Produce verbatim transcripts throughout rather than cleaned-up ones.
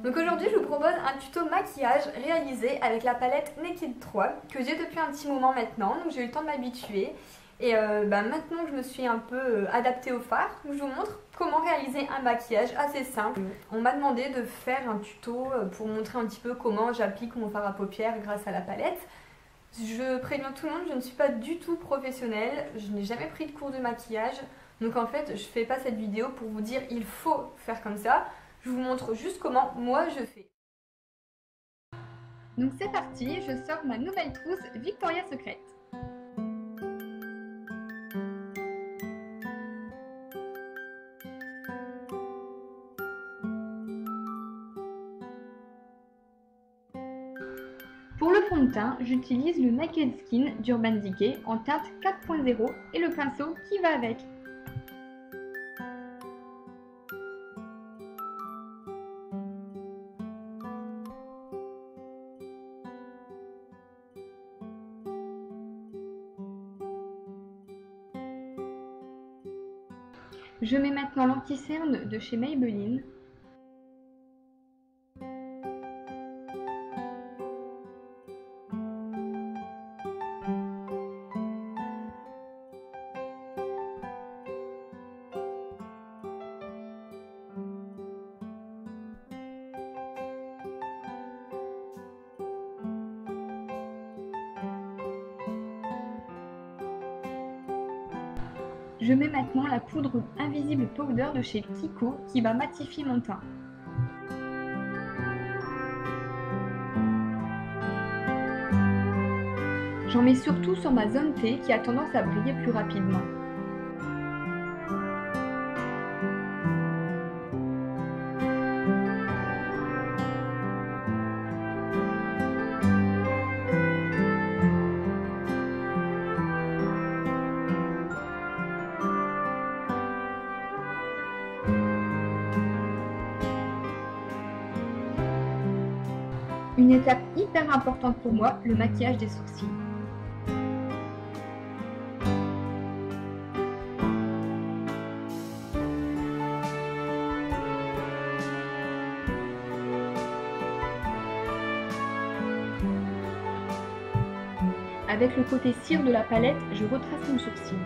Donc aujourd'hui je vous propose un tuto maquillage réalisé avec la palette Naked trois que j'ai depuis un petit moment maintenant, donc j'ai eu le temps de m'habituer. Et euh, bah maintenant que je me suis un peu euh, adaptée au fard, je vous montre comment réaliser un maquillage assez simple. On m'a demandé de faire un tuto pour montrer un petit peu comment j'applique mon fard à paupières grâce à la palette. Je préviens tout le monde, je ne suis pas du tout professionnelle, je n'ai jamais pris de cours de maquillage. Donc en fait je fais pas cette vidéo pour vous dire il faut faire comme ça. Je vous montre juste comment moi je fais. Donc c'est parti, je sors ma nouvelle trousse Victoria's Secret. Pour le fond de teint, j'utilise le Naked Skin d'Urban Decay en teinte quatre point zéro et le pinceau qui va avec. Je mets maintenant l'anti-cerne de chez Maybelline. Je mets maintenant la poudre Invisible Powder de chez Kiko qui va matifier mon teint. J'en mets surtout sur ma zone T qui a tendance à briller plus rapidement. Une étape hyper importante pour moi, le maquillage des sourcils. Avec le côté cire de la palette, je retrace mon sourcil.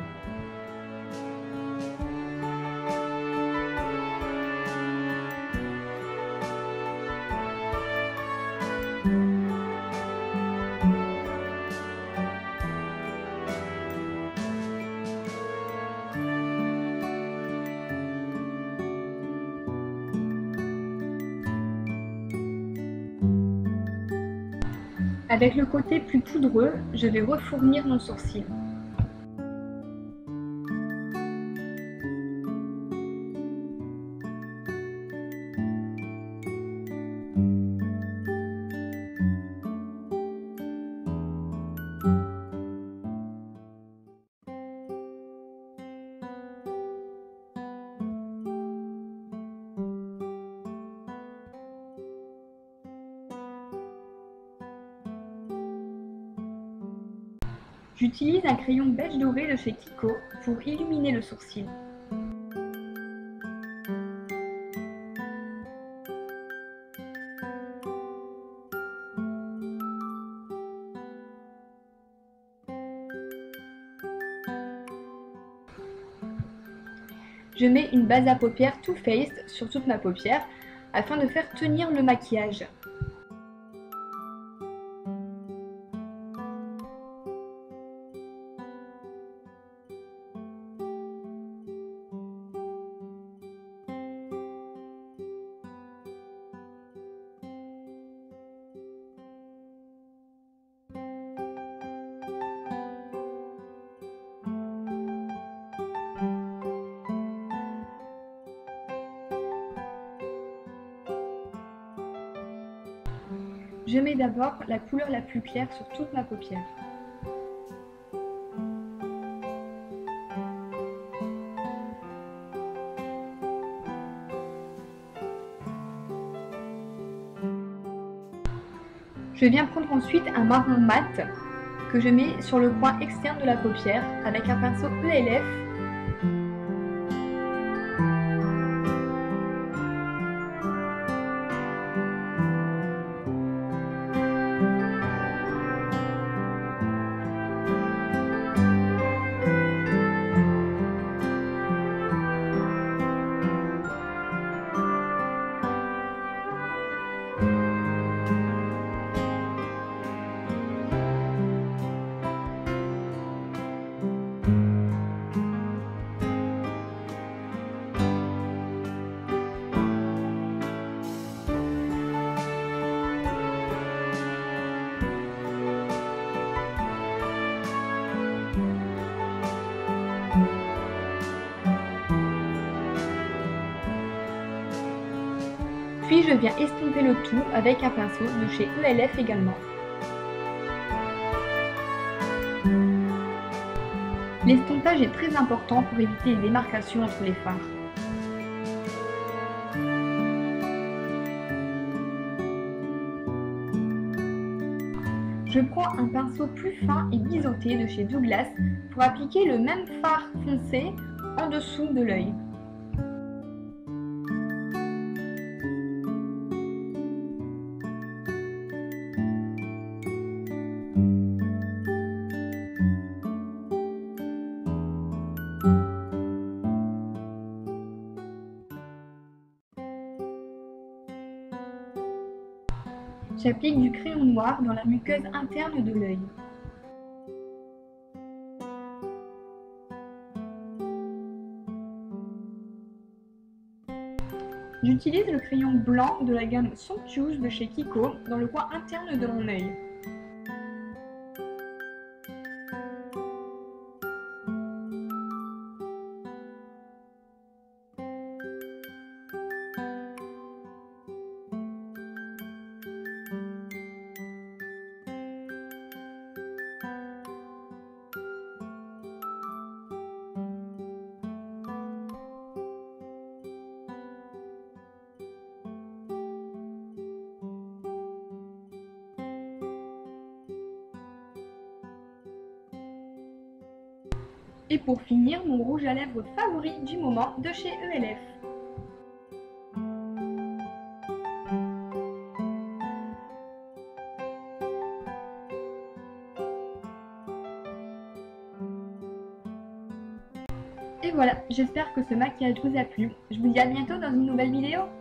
Avec le côté plus poudreux, je vais refournir mon sourcil. J'utilise un crayon beige doré de chez Kiko pour illuminer le sourcil. Je mets une base à paupières Too Faced sur toute ma paupière afin de faire tenir le maquillage. Je mets d'abord la couleur la plus claire sur toute ma paupière. Je viens prendre ensuite un marron mat que je mets sur le coin externe de la paupière avec un pinceau E L F. je viens estomper le tout avec un pinceau de chez E L F également. L'estompage est très important pour éviter les démarcations entre les fards. Je prends un pinceau plus fin et biseauté de chez Douglas pour appliquer le même fard foncé en dessous de l'œil. J'applique du crayon noir dans la muqueuse interne de l'œil. J'utilise le crayon blanc de la gamme Somptuous de chez Kiko dans le coin interne de mon œil. Et pour finir, mon rouge à lèvres favori du moment de chez E L F. Et voilà, j'espère que ce maquillage vous a plu. Je vous dis à bientôt dans une nouvelle vidéo.